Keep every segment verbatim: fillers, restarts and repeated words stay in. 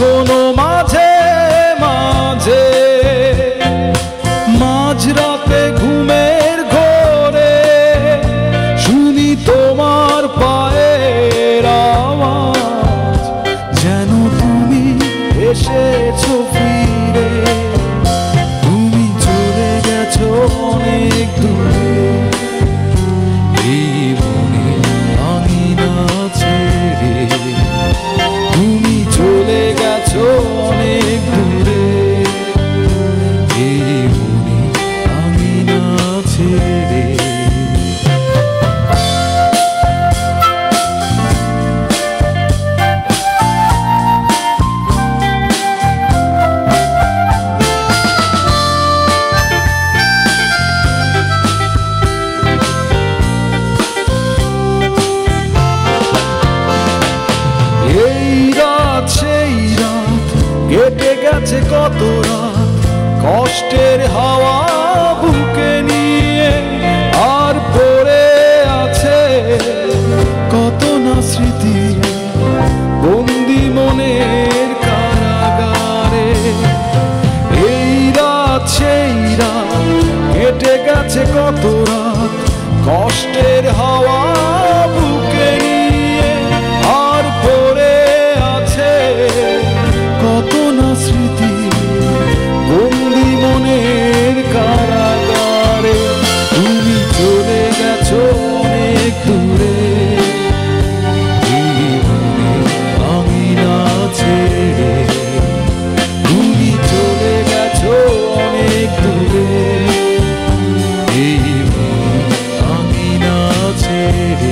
এখনো মাঝে মাঝে মাঝরাতে ঘুমের ঘোরে শুনি তোমার পায়ের আওয়াজ, যেন তুমি এসেছো ফিরে। তুমি চলে গেছো অনেক দূরে, এই মনে আঙিনা ছেড়ে। তুমি চলে গেছো অনেক দূরে, এই মনে আঙিনা ছেড়ে। কেটে গেছে কত রাত কষ্টের হাওয়া বুকে নিয়ে, আর পড়ে আছে কত না স্মৃতি বন্দি মনের কারাগারে। এই রাত সেই রাত কেটে গেছে কত রাত কষ্টের হাওয়া বুকে নিয়ে, আর পড়ে আছে কত না স্মৃতি বন্দি মনের কারাগারে। তুমি চলে গেছো অনেক দূরে, এই মনে আঙিনা ছেড়ে। তুমি চলে গেছো অনেক দূরে, এই মনে আঙিনা ছেড়ে।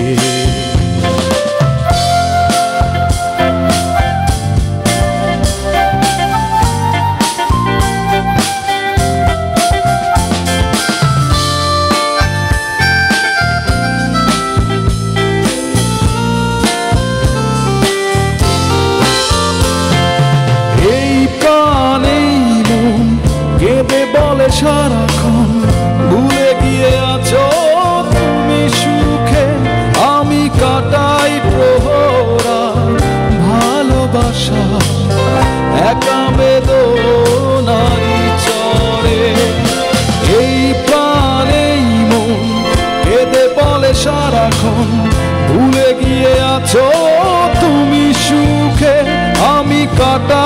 কেঁদে বলে সারাক্ষণ ভুলে গিয়ে আছো তুমি সুখে, আমি কাটাই প্রহরা ভালোবাসা একা বেদনারি চরে। এই প্রাণ এই মন কেঁদে বলে সারাক্ষণ ভুলে গিয়ে আছো তুমি সুখে, আমি কাটা